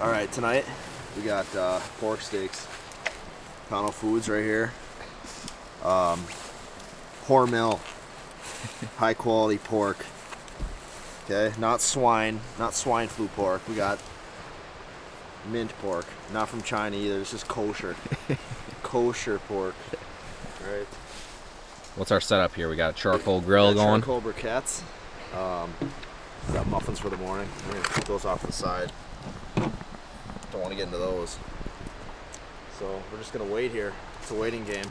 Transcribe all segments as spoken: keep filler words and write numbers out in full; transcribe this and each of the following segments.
All right, tonight we got uh, pork steaks. Cano Foods right here. Um, Hormel, high quality pork. Okay, not swine, not swine flu pork. We got mint pork, not from China either. This is kosher, kosher pork. Right. What's our setup here? We got a charcoal grill got going. Charcoal briquettes. Um, got muffins for the morning. We're gonna keep those off to the side. Don't want to get into those. So we're just gonna wait here. It's a waiting game.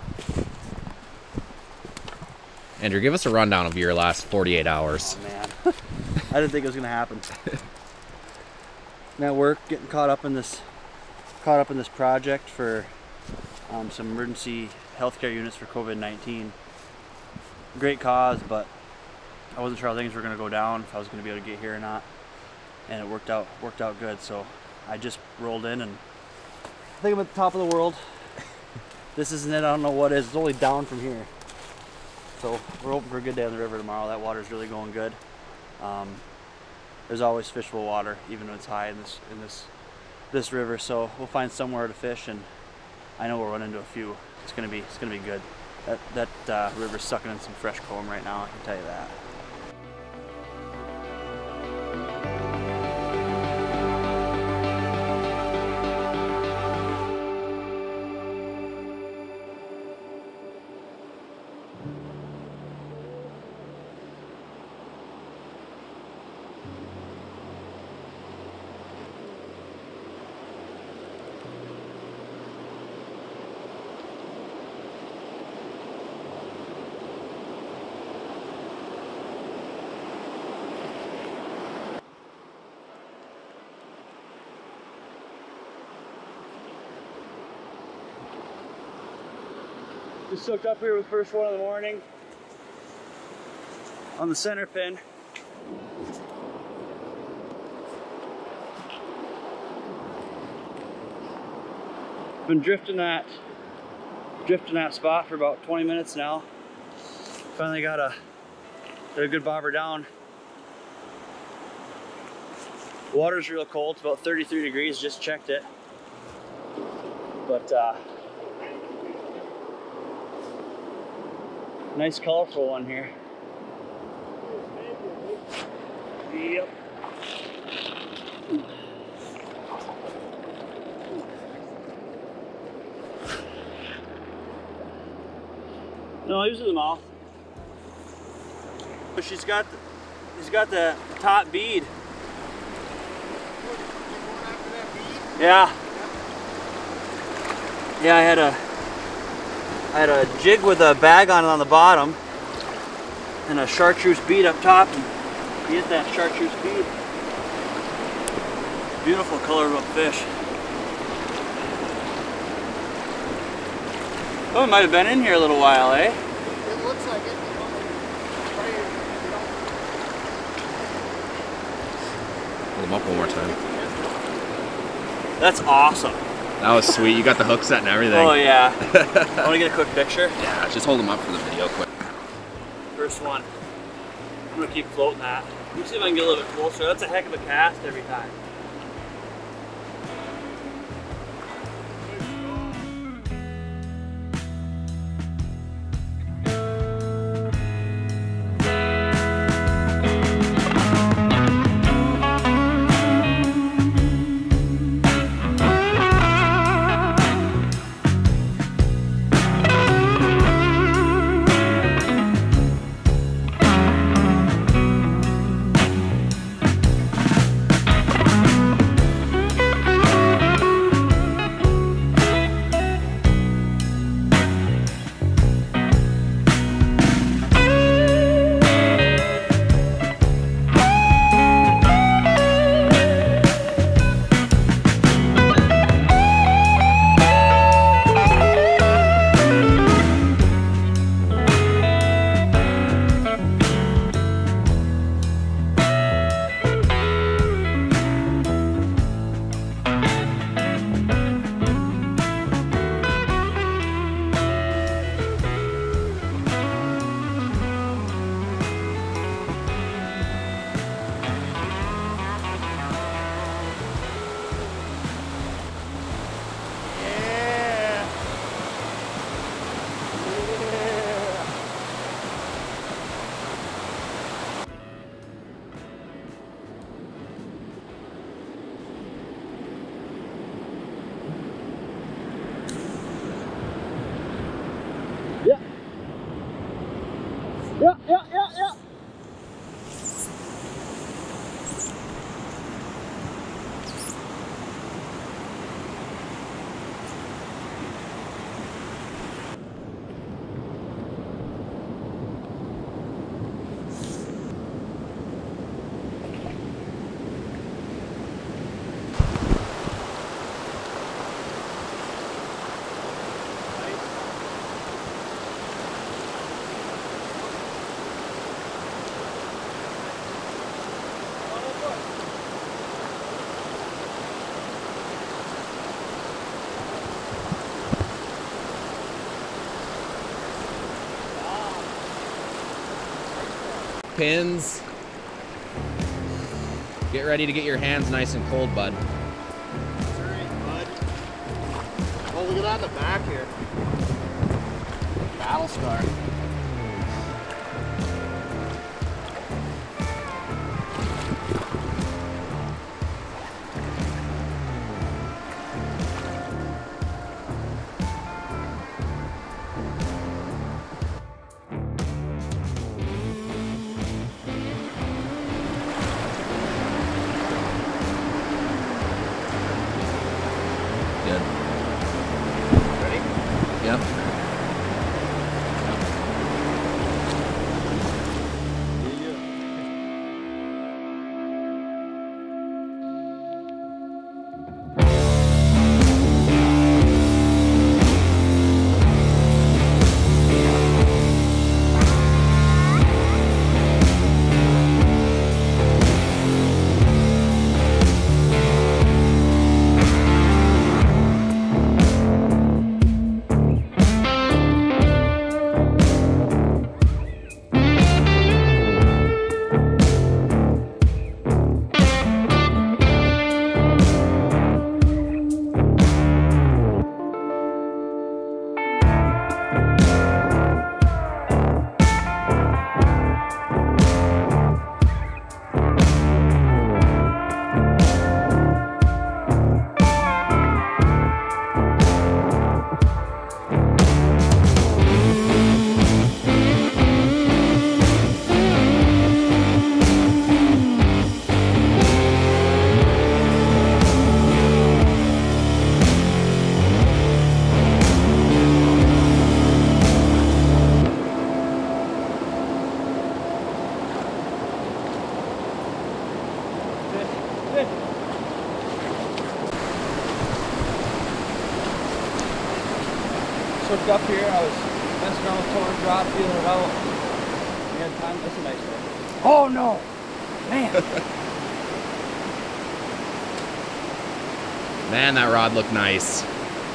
Andrew, give us a rundown of your last forty-eight hours. Oh man, I didn't think it was gonna happen. I'm at work, getting caught up in this, caught up in this project for um, some emergency healthcare units for COVID nineteen. Great cause, but I wasn't sure how things were gonna go down, if I was gonna be able to get here or not, and it worked out, worked out good. So I just rolled in, and I think I'm at the top of the world. This isn't it. I don't know what it is. It's only down from here. So we're hoping for a good day on the river tomorrow. That water's really going good. Um, there's always fishable water, even when it's high in this in this this river. So we'll find somewhere to fish, and I know we'll run into a few. It's gonna be it's gonna be good. That that uh, river's sucking in some fresh comb right now. I can tell you that. Just hooked up here with the first one in the morning on the center pin. Been drifting that drifting that spot for about twenty minutes now. Finally got a got a good bobber down. Water's real cold, it's about thirty-three degrees, just checked it. But uh nice colorful one here. Yep. No, he was in the mouth. But she's got the, she's got the top bead. Yeah. Yeah, I had a I had a jig with a bag on it on the bottom and a chartreuse bead up top, and he hit that chartreuse bead. Beautiful color of a fish. Oh, it might have been in here a little while, eh? It looks like it. Hold them up one more time. That's awesome. That was sweet. You got the hook set and everything. Oh yeah. I want to get a quick picture. Yeah, just hold them up for the video quick. First one. I'm gonna keep floating that. Let me see if I can get a little bit closer. That's a heck of a cast every time. pins. Get ready to get your hands nice and cold, bud. That's all right, bud. Oh, look at that in the back here. Battle scar. Good. Ready? Yep. Hooked up here, I was messing around with total drop, feeling it out. We had time, that's a nice one. Oh no! Man! Man, that rod looked nice.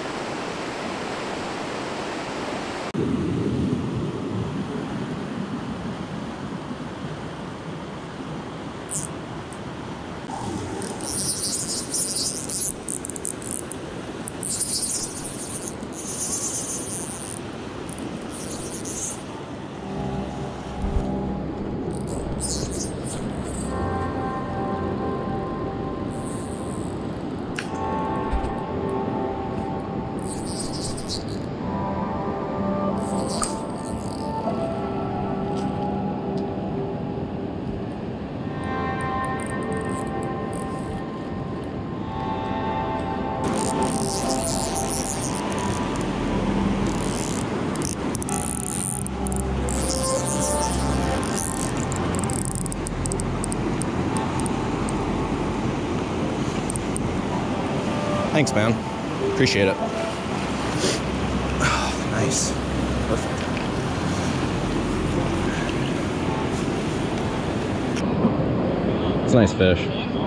Thanks, man. Appreciate it. Oh, nice. Perfect. It's a nice fish.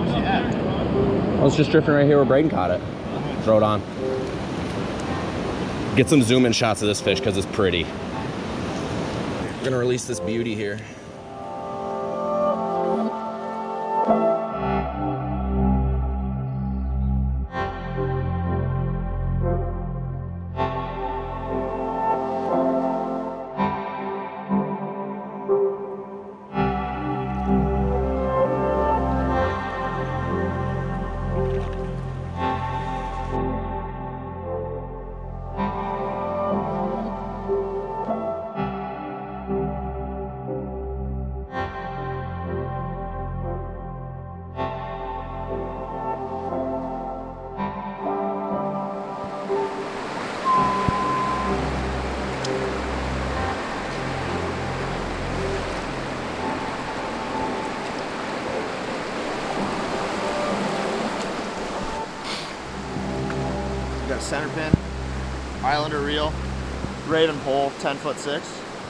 I was just drifting right here where Braden caught it. Throw it on. Get some zoom in shots of this fish because it's pretty. We're gonna release this beauty here. Got a center pin, Islander reel, braided pole, ten foot six.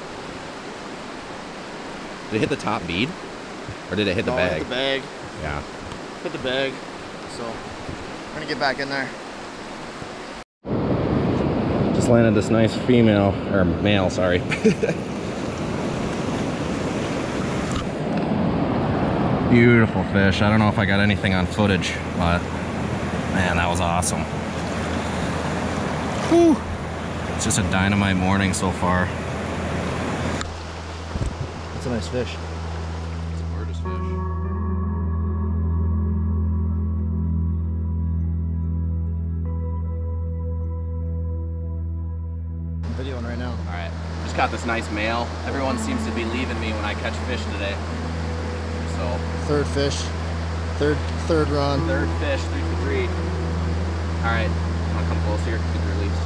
Did it hit the top bead? Or did it hit the No, bag? Hit the bag. Yeah. Hit the bag. So we're gonna get back in there. Just landed this nice female, or male, sorry. Beautiful fish. I don't know if I got anything on footage, but man, that was awesome. Whew. It's just a dynamite morning so far. That's a nice fish. It's a gorgeous fish. I'm videoing right now. All right, just got this nice mail. Everyone seems to be leaving me when I catch fish today. So Third fish. Third third run. third fish, three for three. All right, wanna come close here? Keep your release.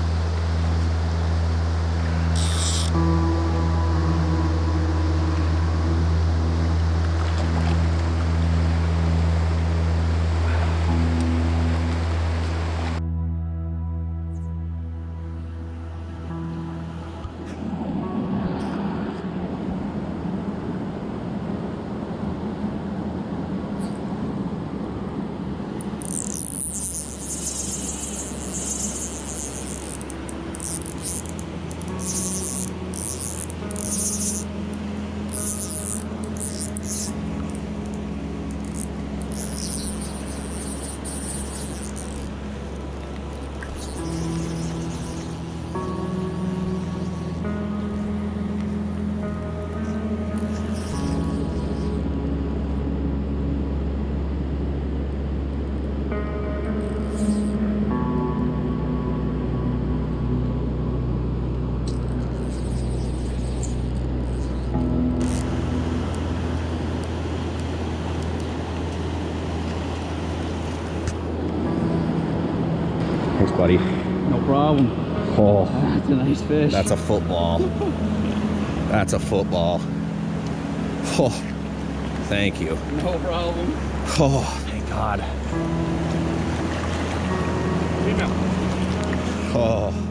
Thanks, buddy. No problem. Oh, That's a nice fish. that's a football. That's a football. Oh, thank you. no problem. Oh, thank God. Oh.